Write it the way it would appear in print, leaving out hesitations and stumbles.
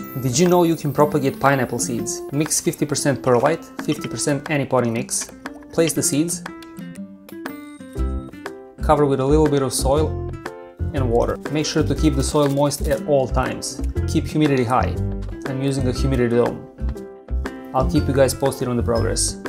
Did you know you can propagate pineapple seeds? Mix 50% perlite, 50% any potting mix. Place the seeds. Cover with a little bit of soil and water. Make sure to keep the soil moist at all times. Keep humidity high. I'm using a humidity dome. I'll keep you guys posted on the progress.